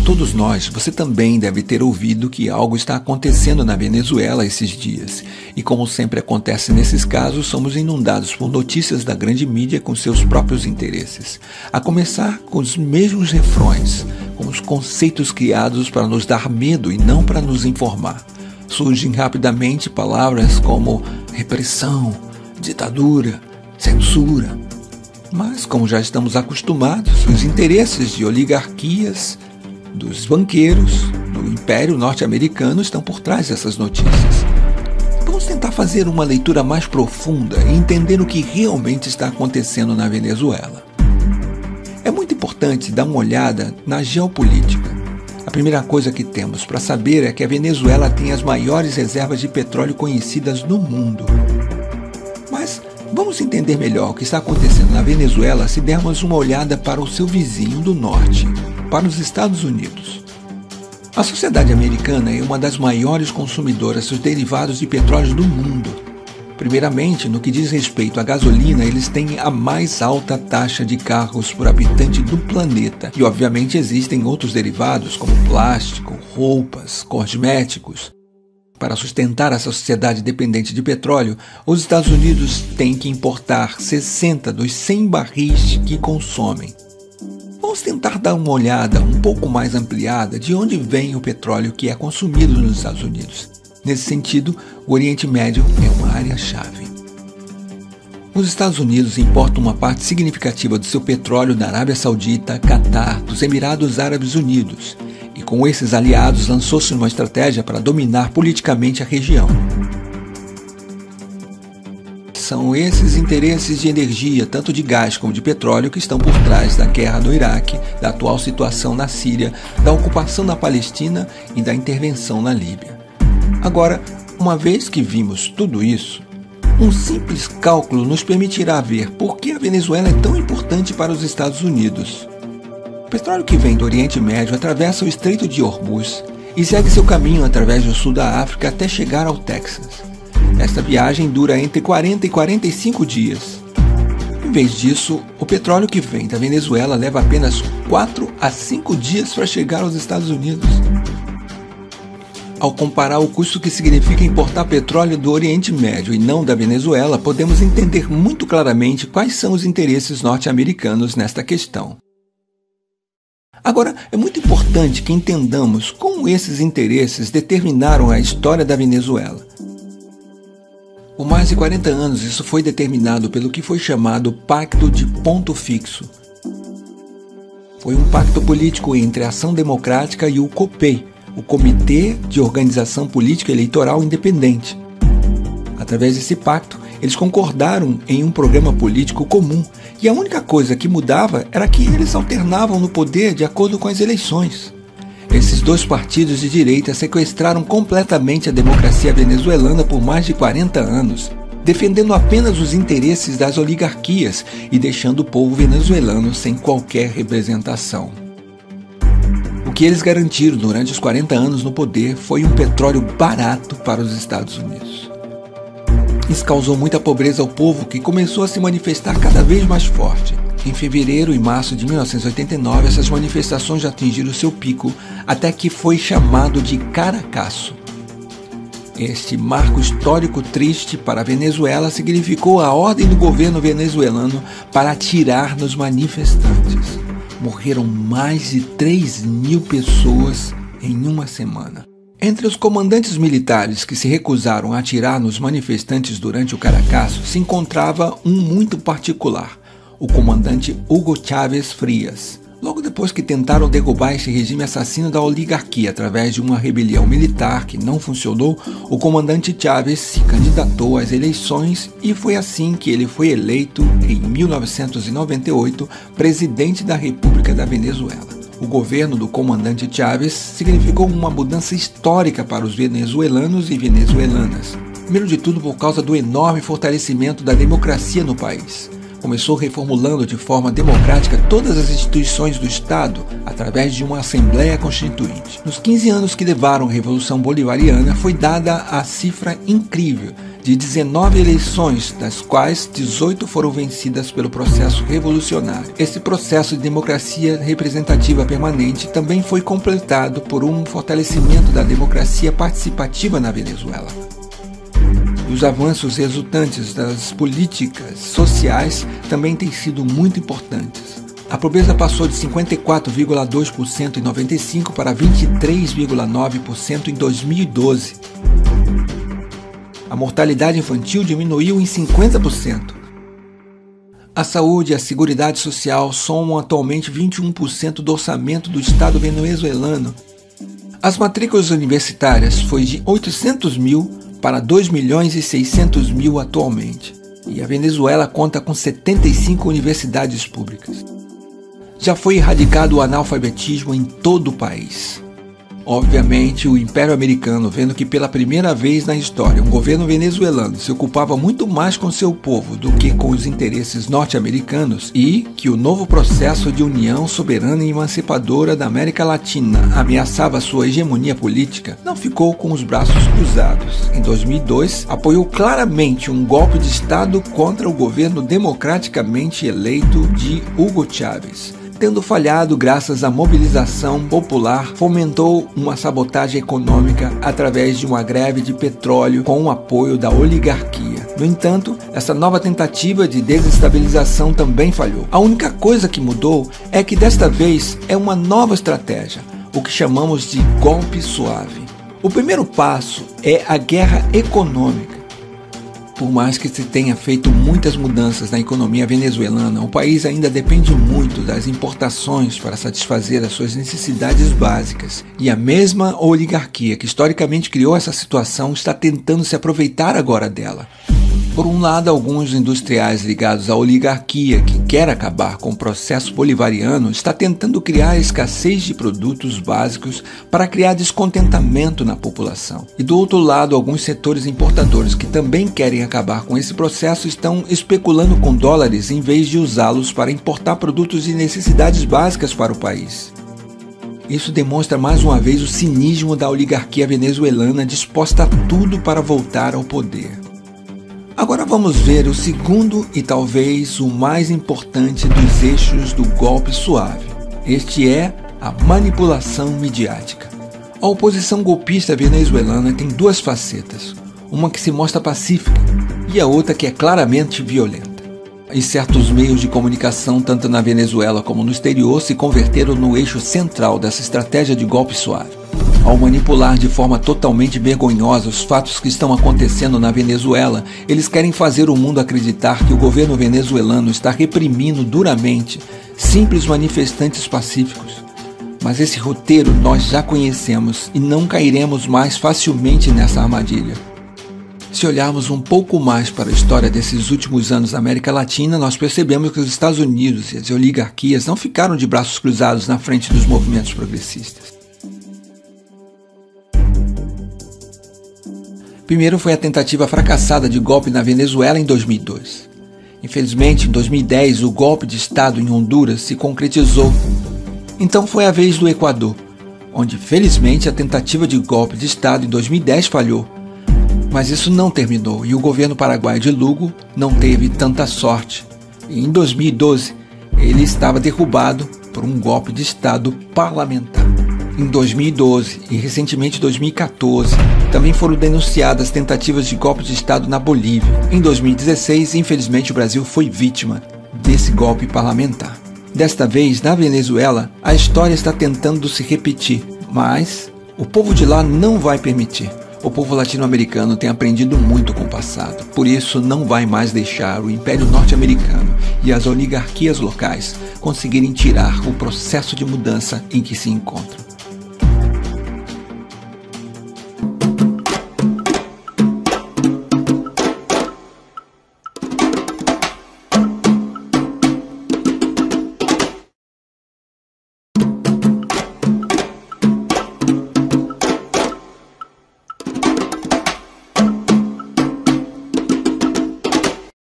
todos nós, você também deve ter ouvido que algo está acontecendo na Venezuela esses dias. E como sempre acontece nesses casos, somos inundados por notícias da grande mídia com seus próprios interesses. A começar com os mesmos refrões, com os conceitos criados para nos dar medo e não para nos informar. Surgem rapidamente palavras como repressão, ditadura, censura. Mas, como já estamos acostumados, os interesses de oligarquias, dos banqueiros, do Império Norte-Americano estão por trás dessas notícias. Vamos tentar fazer uma leitura mais profunda e entender o que realmente está acontecendo na Venezuela. É muito importante dar uma olhada na geopolítica. A primeira coisa que temos para saber é que a Venezuela tem as maiores reservas de petróleo conhecidas no mundo. Mas vamos entender melhor o que está acontecendo na Venezuela se dermos uma olhada para o seu vizinho do norte, para os Estados Unidos. A sociedade americana é uma das maiores consumidoras dos derivados de petróleo do mundo. Primeiramente, no que diz respeito à gasolina, eles têm a mais alta taxa de carros por habitante do planeta. E obviamente existem outros derivados como plástico, roupas, cosméticos. Para sustentar essa sociedade dependente de petróleo, os Estados Unidos têm que importar 60 dos 100 barris que consomem. Vamos tentar dar uma olhada um pouco mais ampliada de onde vem o petróleo que é consumido nos Estados Unidos. Nesse sentido, o Oriente Médio é uma área-chave. Os Estados Unidos importam uma parte significativa do seu petróleo da Arábia Saudita, Catar, dos Emirados Árabes Unidos, e com esses aliados lançou-se uma estratégia para dominar politicamente a região. São esses interesses de energia, tanto de gás como de petróleo, que estão por trás da guerra do Iraque, da atual situação na Síria, da ocupação da Palestina e da intervenção na Líbia. Agora, uma vez que vimos tudo isso, um simples cálculo nos permitirá ver por que a Venezuela é tão importante para os Estados Unidos. O petróleo que vem do Oriente Médio atravessa o Estreito de Hormuz e segue seu caminho através do sul da África até chegar ao Texas. Esta viagem dura entre 40 e 45 dias. Em vez disso, o petróleo que vem da Venezuela leva apenas 4 a 5 dias para chegar aos Estados Unidos. Ao comparar o custo que significa importar petróleo do Oriente Médio e não da Venezuela, podemos entender muito claramente quais são os interesses norte-americanos nesta questão. Agora, é muito importante que entendamos como esses interesses determinaram a história da Venezuela. Por mais de 40 anos, isso foi determinado pelo que foi chamado Pacto de Ponto Fixo. Foi um pacto político entre a Ação Democrática e o COPEI, o Comitê de Organização Política Eleitoral Independente. Através desse pacto, eles concordaram em um programa político comum, e a única coisa que mudava era que eles alternavam no poder de acordo com as eleições. Esses dois partidos de direita sequestraram completamente a democracia venezuelana por mais de 40 anos, defendendo apenas os interesses das oligarquias e deixando o povo venezuelano sem qualquer representação. O que eles garantiram durante os 40 anos no poder foi um petróleo barato para os Estados Unidos. Isso causou muita pobreza ao povo, que começou a se manifestar cada vez mais forte. Em fevereiro e março de 1989, essas manifestações já atingiram seu pico, até que foi chamado de Caracaço. Este marco histórico triste para a Venezuela significou a ordem do governo venezuelano para atirar nos manifestantes. Morreram mais de 3.000 pessoas em uma semana. Entre os comandantes militares que se recusaram a atirar nos manifestantes durante o Caracaço se encontrava um muito particular, o comandante Hugo Chávez Frías. Logo depois que tentaram derrubar este regime assassino da oligarquia através de uma rebelião militar que não funcionou, o comandante Chávez se candidatou às eleições e foi assim que ele foi eleito, em 1998, presidente da República da Venezuela. O governo do comandante Chávez significou uma mudança histórica para os venezuelanos e venezuelanas. Primeiro de tudo, por causa do enorme fortalecimento da democracia no país. Começou reformulando de forma democrática todas as instituições do Estado através de uma Assembleia Constituinte. Nos 15 anos que levaram a Revolução Bolivariana, foi dada a cifra incrível de 19 eleições, das quais 18 foram vencidas pelo processo revolucionário. Esse processo de democracia representativa permanente também foi completado por um fortalecimento da democracia participativa na Venezuela. Os avanços resultantes das políticas sociais também têm sido muito importantes. A pobreza passou de 54,2% em 95 para 23,9% em 2012. A mortalidade infantil diminuiu em 50%. A saúde e a seguridade social somam atualmente 21% do orçamento do Estado venezuelano. As matrículas universitárias foi de 800 mil para 2.600.000 atualmente, e a Venezuela conta com 75 universidades públicas. Já foi erradicado o analfabetismo em todo o país. Obviamente, o Império Americano, vendo que pela primeira vez na história um governo venezuelano se ocupava muito mais com seu povo do que com os interesses norte-americanos e que o novo processo de união soberana e emancipadora da América Latina ameaçava sua hegemonia política, não ficou com os braços cruzados. Em 2002, apoiou claramente um golpe de Estado contra o governo democraticamente eleito de Hugo Chávez. Tendo falhado graças à mobilização popular, fomentou uma sabotagem econômica através de uma greve de petróleo com o apoio da oligarquia. No entanto, essa nova tentativa de desestabilização também falhou. A única coisa que mudou é que desta vez é uma nova estratégia, o que chamamos de golpe suave. O primeiro passo é a guerra econômica. Por mais que se tenha feito muitas mudanças na economia venezuelana, o país ainda depende muito das importações para satisfazer as suas necessidades básicas. E a mesma oligarquia que historicamente criou essa situação está tentando se aproveitar agora dela. Por um lado, alguns industriais ligados à oligarquia, que quer acabar com o processo bolivariano, está tentando criar escassez de produtos básicos para criar descontentamento na população. E do outro lado, alguns setores importadores que também querem acabar com esse processo estão especulando com dólares em vez de usá-los para importar produtos de necessidades básicas para o país. Isso demonstra mais uma vez o cinismo da oligarquia venezuelana disposta a tudo para voltar ao poder. Agora vamos ver o segundo e talvez o mais importante dos eixos do golpe suave. Este é a manipulação midiática. A oposição golpista venezuelana tem duas facetas, uma que se mostra pacífica e a outra que é claramente violenta. E certos meios de comunicação, tanto na Venezuela como no exterior, se converteram no eixo central dessa estratégia de golpe suave. Ao manipular de forma totalmente vergonhosa os fatos que estão acontecendo na Venezuela, eles querem fazer o mundo acreditar que o governo venezuelano está reprimindo duramente simples manifestantes pacíficos. Mas esse roteiro nós já conhecemos e não cairemos mais facilmente nessa armadilha. Se olharmos um pouco mais para a história desses últimos anos na América Latina, nós percebemos que os Estados Unidos e as oligarquias não ficaram de braços cruzados na frente dos movimentos progressistas. Primeiro foi a tentativa fracassada de golpe na Venezuela em 2002. Infelizmente, em 2010, o golpe de Estado em Honduras se concretizou. Então foi a vez do Equador, onde felizmente a tentativa de golpe de Estado em 2010 falhou. Mas isso não terminou e o governo paraguaio de Lugo não teve tanta sorte. E em 2012, ele estava derrubado por um golpe de Estado parlamentar. Em 2012 e recentemente em 2014, também foram denunciadas tentativas de golpe de Estado na Bolívia. Em 2016, infelizmente, o Brasil foi vítima desse golpe parlamentar. Desta vez, na Venezuela, a história está tentando se repetir, mas o povo de lá não vai permitir. O povo latino-americano tem aprendido muito com o passado, por isso não vai mais deixar o Império Norte-Americano e as oligarquias locais conseguirem tirar o processo de mudança em que se encontram.